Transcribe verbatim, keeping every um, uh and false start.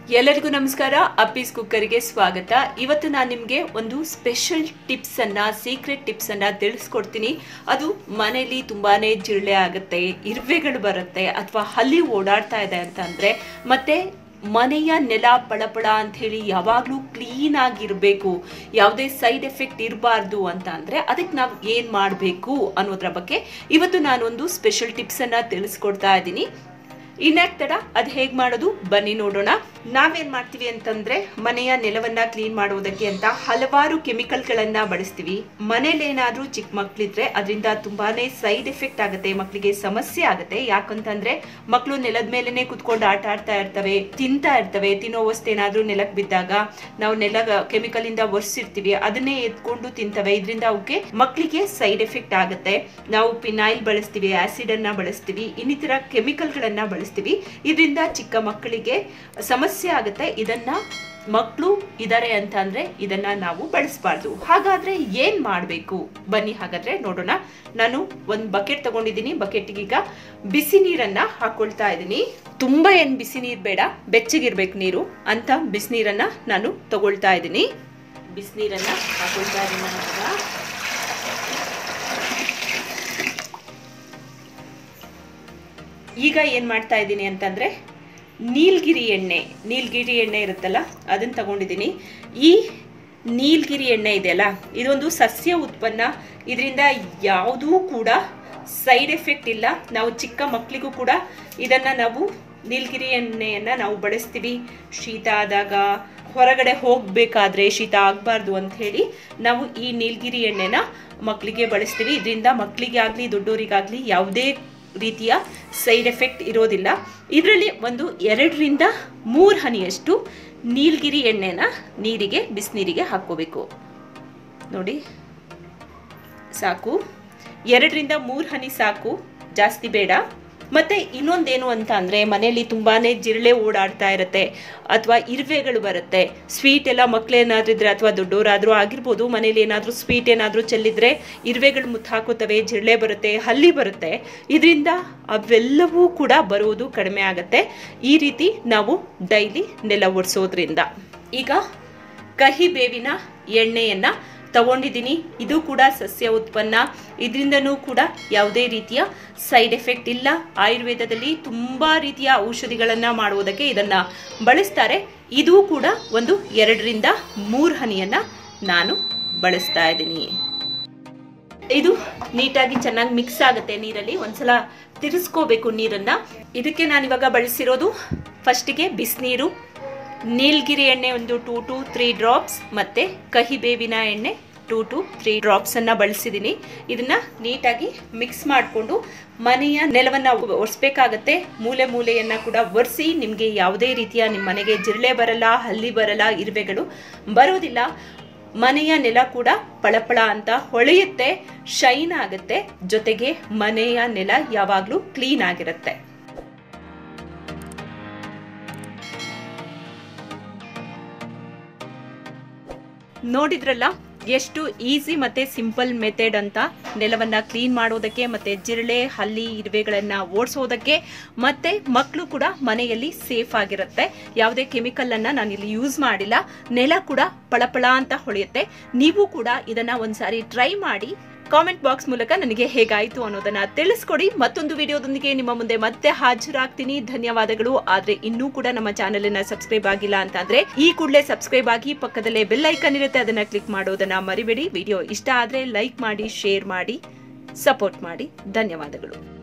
ಎಲ್ಲರಿಗೂ ನಮಸ್ಕಾರ. ಅಪ್ಪೀಸ್ ಕುಕ್ಕರಿಗೆ ಸ್ವಾಗತ. ಇವತ್ತು ನಾನು ನಿಮಗೆ ಒಂದು ಸ್ಪೆಷಲ್ ಟಿಪ್ಸ್ ಅನ್ನ ಸೀಕ್ರೆಟ್ ಟಿಪ್ಸ್ ಅನ್ನ ತಿಳಿಸ್ಕೊಡ್ತೀನಿ. ಅದು ಮನೆಯಲ್ಲಿ ತುಂಬಾನೇ ಜಿರಳೆ ಆಗುತ್ತೆ, ಇರುವೆಗಳು ಬರುತ್ತೆ ಅಥವಾ ಹಲ್ಲಿ ಓಡಾಡ್ತಾ ಇದೆ ಅಂತಂದ್ರೆ, ಮತ್ತೆ ಮನೆಯ ನೆಲ ಪಳಪಳ ಅಂತ ಹೇಳಿ ಯಾವಾಗಲೂ ಕ್ಲೀನ್ ಆಗಿರಬೇಕು, ಯಾವುದೇ ಸೈಡ್ ಎಫೆಕ್ಟ್ ಇರಬಾರ್ದು ಅಂತ ಅಂದ್ರೆ ಅದಕ್ಕೆ ನಾವು ಏನ್ ಮಾಡಬೇಕು ಅನ್ನೋದ್ರ ಬಗ್ಗೆ ಇವತ್ತು ನಾನೊಂದು ಸ್ಪೆಷಲ್ ಟಿಪ್ಸ್ ಅನ್ನ ತಿಳಿಸ್ಕೊಡ್ತಾ ಇದ್ದೀನಿ. ಇನ್ಯಾಕ್ ತಡ ಅದು ಹೇಗೆ ಮಾಡೋದು ಬನ್ನಿ ನೋಡೋಣ. ನಾವೇನ್ ಮಾಡ್ತೀವಿ ಅಂತಂದ್ರೆ ಮನೆಯ ನೆಲವನ್ನ ಕ್ಲೀನ್ ಮಾಡುವುದಕ್ಕೆ ಅಂತ ಹಲವಾರು ಕೆಮಿಕಲ್ಗಳನ್ನ ಬಳಸ್ತೀವಿ. ಮನೇಲಿ ಏನಾದ್ರೂ ಚಿಕ್ಕ ಮಕ್ಳಿದ್ರೆ ಅದರಿಂದ ತುಂಬಾನೇ ಸೈಡ್ ಎಫೆಕ್ಟ್ ಆಗುತ್ತೆ, ಮಕ್ಕಳಿಗೆ ಸಮಸ್ಯೆ ಆಗುತ್ತೆ. ಯಾಕಂತಂದ್ರೆ ಮಕ್ಕಳು ನೆಲದ ಮೇಲೆನೆ ಕುತ್ಕೊಂಡು ಆಟ ಆಡ್ತಾ ಇರ್ತವೆ, ತಿಂತಾ ಇರ್ತವೆ. ತಿನ್ನೋ ವಸ್ತು ಏನಾದ್ರೂ ನೆಲಕ್ಕೆ ಬಿದ್ದಾಗ ನಾವು ನೆಲ ಕೆಮಿಕಲ್ ಇಂದ ಒರೆಸಿರ್ತೀವಿ, ಅದನ್ನೇ ಎತ್ಕೊಂಡು ತಿಂತವೆ. ಇದರಿಂದ ಅವಕ್ಕೆ ಮಕ್ಕಳಿಗೆ ಸೈಡ್ ಎಫೆಕ್ಟ್ ಆಗುತ್ತೆ. ನಾವು ಪಿನಾಯಿಲ್ ಬಳಸ್ತೀವಿ, ಆಸಿಡ್ ಅನ್ನ ಬಳಸ್ತೀವಿ, ಇನ್ನಿತರ ಕೆಮಿಕಲ್ಗಳನ್ನ ಬಳಸ್ತೀವಿ. ಇದರಿಂದ ಚಿಕ್ಕ ಮಕ್ಕಳಿಗೆ ಸಮಸ್ಯೆ ಆಗುತ್ತೆ. ಇದನ್ನ ಮಕ್ಕಳು ಇದಾರೆ ಅಂತ ಅಂದ್ರೆ ಇದನ್ನ ನಾವು ಬಳಸಬಾರ್ದು. ಹಾಗಾದ್ರೆ ಏನ್ ಮಾಡಬೇಕು ಬನ್ನಿ ಹಾಗಾದ್ರೆ ನೋಡೋಣ. ನಾನು ಒಂದು ಬಕೆಟ್ ತಗೊಂಡಿದ್ದೀನಿ. ಬಕೆಟ್ಗೆ ಈಗ ಬಿಸಿ ನೀರನ್ನ ಹಾಕೊಳ್ತಾ ಇದ್ದೀನಿ. ತುಂಬಾ ಏನ್ ಬಿಸಿ ನೀರ್ ಬೇಡ, ಬೆಚ್ಚಗಿರ್ಬೇಕು ನೀರು ಅಂತ ಬಿಸಿ ನೀರನ್ನ ನಾನು ತಗೊಳ್ತಾ ಇದ್ದೀನಿ. ಬಿಸಿ ನೀರನ್ನ ಹಾಕೊಳ್ತಾ ಇದ್ದೀನಿ. ಈಗ ಏನ್ ಮಾಡ್ತಾ ಇದ್ದೀನಿ ಅಂತಂದ್ರೆ ನೀಲಗಿರಿ ಎಣ್ಣೆ ನೀಲಗಿರಿ ಎಣ್ಣೆ ಇರುತ್ತಲ್ಲ ಅದನ್ನ ತಗೊಂಡಿದ್ದೀನಿ. ಈ ನೀಲಗಿರಿ ಎಣ್ಣೆ ಇದೆಯಲ್ಲ, ಇದೊಂದು ಸಸ್ಯ ಉತ್ಪನ್ನ. ಇದರಿಂದ ಯಾವುದೂ ಕೂಡ ಸೈಡ್ ಎಫೆಕ್ಟ್ ಇಲ್ಲ. ನಾವು ಚಿಕ್ಕ ಮಕ್ಕಳಿಗೂ ಕೂಡ ಇದನ್ನ ನಾವು ನೀಲಗಿರಿ ಎಣ್ಣೆಯನ್ನ ನಾವು ಬಳಸ್ತೀವಿ. ಶೀತ ಆದಾಗ, ಹೊರಗಡೆ ಹೋಗ್ಬೇಕಾದ್ರೆ ಶೀತ ಆಗ್ಬಾರ್ದು ಅಂತ ಹೇಳಿ ನಾವು ಈ ನೀಲಗಿರಿ ಎಣ್ಣೆನ ಮಕ್ಕಳಿಗೆ ಬಳಸ್ತೀವಿ. ಇದರಿಂದ ಮಕ್ಕಳಿಗೆ ಆಗ್ಲಿ ದೊಡ್ಡವರಿಗಾಗ್ಲಿ ಯಾವುದೇ ರೀತಿಯ ಸೈಡ್ ಎಫೆಕ್ಟ್ ಇರೋದಿಲ್ಲ. ಇದರಲ್ಲಿ ಒಂದು ಎರಡರಿಂದ ಮೂರು ಹನಿಯಷ್ಟು ನೀಲಗಿರಿ ಎಣ್ಣೆನ ನೀರಿಗೆ ಬಿಸಿನೀರಿಗೆ ಹಾಕೋಬೇಕು. ನೋಡಿ, ಸಾಕು. ಎರಡರಿಂದ ಮೂರು ಹನಿ ಸಾಕು, ಜಾಸ್ತಿ ಬೇಡ. ಮತ್ತೆ ಇನ್ನೊಂದೇನು ಅಂತ ಅಂದ್ರೆ ಮನೆಯಲ್ಲಿ ತುಂಬಾನೇ ಜಿರಳೆ ಓಡಾಡ್ತಾ ಇರುತ್ತೆ ಅಥವಾ ಇರುವೆಗಳು ಬರುತ್ತೆ. ಸ್ವೀಟ್ ಎಲ್ಲ ಮಕ್ಳೇನಾದ್ರೂ ಇದ್ರೆ ಅಥವಾ ದೊಡ್ಡವರಾದ್ರೂ ಆಗಿರ್ಬೋದು, ಮನೇಲಿ ಏನಾದ್ರೂ ಸ್ವೀಟ್ ಏನಾದ್ರೂ ಚೆಲ್ಲಿದ್ರೆ ಇರುವೆಗಳು ಮುತ್ತು ಹಾಕೋತವೆ, ಜಿರಳೆ ಬರುತ್ತೆ, ಹಲ್ಲಿ ಬರುತ್ತೆ. ಇದರಿಂದ ಅವೆಲ್ಲವೂ ಕೂಡ ಬರುವುದು ಕಡಿಮೆ ಆಗುತ್ತೆ ಈ ರೀತಿ ನಾವು ಡೈಲಿ ನೆಲ ಒರೆಸೋದ್ರಿಂದ. ಈಗ ಕಹಿ ಬೇವಿನ ಎಣ್ಣೆಯನ್ನ ತಗೊಂಡಿದ್ದೀನಿ. ಇದು ಕೂಡ ಸಸ್ಯ ಉತ್ಪನ್ನ. ಇದರಿಂದನೂ ಕೂಡ ಯಾವುದೇ ರೀತಿಯ ಸೈಡ್ ಎಫೆಕ್ಟ್ ಇಲ್ಲ. ಆಯುರ್ವೇದದಲ್ಲಿ ತುಂಬಾ ರೀತಿಯ ಔಷಧಿಗಳನ್ನ ಮಾಡುವುದಕ್ಕೆ ಇದನ್ನ ಬಳಸ್ತಾರೆ. ಇದು ಕೂಡ ಒಂದು ಎರಡರಿಂದ ಮೂರು ಹನಿಯನ್ನ ನಾನು ಬಳಸ್ತಾ ಇದ್ದೀನಿ. ಇದು ನೀಟಾಗಿ ಚೆನ್ನಾಗಿ ಮಿಕ್ಸ್ ಆಗುತ್ತೆ ನೀರಲ್ಲಿ. ಒಂದ್ಸಲ ತಿರ್ಸ್ಕೋಬೇಕು ನೀರನ್ನ. ಇದಕ್ಕೆ ನಾನಿವಾಗ ಬಳಸಿರೋದು ಫಸ್ಟಿಗೆ ಬಿಸಿನೀರು, ನೀಲಗಿರಿ ಎಣ್ಣೆ ಒಂದು ಟೂ ಟು ತ್ರೀ ಡ್ರಾಪ್ಸ್, ಮತ್ತೆ ಕಹಿ ಬೇವಿನ ಎಣ್ಣೆ ಟೂ ಟು ತ್ರೀ ಡ್ರಾಪ್ಸ್ ಅನ್ನ ಬಳಸಿದೀನಿ. ಇದನ್ನ ನೀಟಾಗಿ ಮಿಕ್ಸ್ ಮಾಡಿಕೊಂಡು ಮನೆಯ ನೆಲವನ್ನ ಒರೆಸ್ಬೇಕಾಗತ್ತೆ. ಮೂಲೆ ಮೂಲೆಯನ್ನ ಕೂಡ ಒರೆಸಿ ನಿಮ್ಗೆ ಯಾವುದೇ ರೀತಿಯ ನಿಮ್ಮ ಮನೆಗೆ ಜಿರಳೆ ಬರಲ್ಲ, ಹಲ್ಲಿ ಬರಲ್ಲ, ಇರುವೆಗಳು ಬರೋದಿಲ್ಲ. ಮನೆಯ ನೆಲ ಕೂಡ ಪಳಪಳ ಅಂತ ಹೊಳೆಯುತ್ತೆ, ಶೈನ್ ಆಗುತ್ತೆ. ಜೊತೆಗೆ ಮನೆಯ ನೆಲ ಯಾವಾಗ್ಲೂ ಕ್ಲೀನ್ ಆಗಿರುತ್ತೆ. ನೋಡಿದ್ರಲ್ಲ ಎಷ್ಟು ಈಸಿ ಮತ್ತೆ ಸಿಂಪಲ್ ಮೆಥಡ್ ಅಂತ ನೆಲವನ್ನ ಕ್ಲೀನ್ ಮಾಡೋದಕ್ಕೆ, ಮತ್ತೆ ಜಿರಳೆ ಹಲ್ಲಿ ಇರುವೆಗಳನ್ನ ಓಡಿಸೋದಕ್ಕೆ, ಮತ್ತೆ ಮಕ್ಕಳು ಕೂಡ ಮನೆಯಲ್ಲಿ ಸೇಫ್ ಆಗಿರುತ್ತೆ. ಯಾವುದೇ ಕೆಮಿಕಲ್ ಅನ್ನ ನಾನು ಇಲ್ಲಿ ಯೂಸ್ ಮಾಡಿಲ್ಲ. ನೆಲ ಕೂಡ ಪಳಪಳ ಅಂತ ಹೊಳೆಯುತ್ತೆ. ನೀವು ಕೂಡ ಇದನ್ನ ಒಂದ್ಸಾರಿ ಟ್ರೈ ಮಾಡಿ ಕಾಮೆಂಟ್ ಬಾಕ್ಸ್ ಮೂಲಕ ನನಗೆ ಹೇಗಾಯ್ತು ಅನ್ನೋದನ್ನ ತಿಳಿಸ್ಕೊಡಿ. ಮತ್ತೊಂದು ವಿಡಿಯೋದೊಂದಿಗೆ ನಿಮ್ಮ ಮುಂದೆ ಮತ್ತೆ ಹಾಜರಾಗ್ತೀನಿ. ಧನ್ಯವಾದಗಳು. ಆದ್ರೆ ಇನ್ನೂ ಕೂಡ ನಮ್ಮ ಚಾನೆಲ್ ಅನ್ನ ಸಬ್ಸ್ಕ್ರೈಬ್ ಆಗಿಲ್ಲ ಅಂತ ಅಂದ್ರೆ ಈ ಕೂಡಲೇ ಸಬ್ಸ್ಕ್ರೈಬ್ ಆಗಿ, ಪಕ್ಕದಲ್ಲೇ ಬೆಲ್ ಐಕಾನ್ ಇರುತ್ತೆ, ಅದನ್ನ ಕ್ಲಿಕ್ ಮಾಡೋದನ್ನ ಮರಿಬೇಡಿ. ವಿಡಿಯೋ ಇಷ್ಟ ಆದ್ರೆ ಲೈಕ್ ಮಾಡಿ, ಶೇರ್ ಮಾಡಿ, ಸಪೋರ್ಟ್ ಮಾಡಿ. ಧನ್ಯವಾದಗಳು.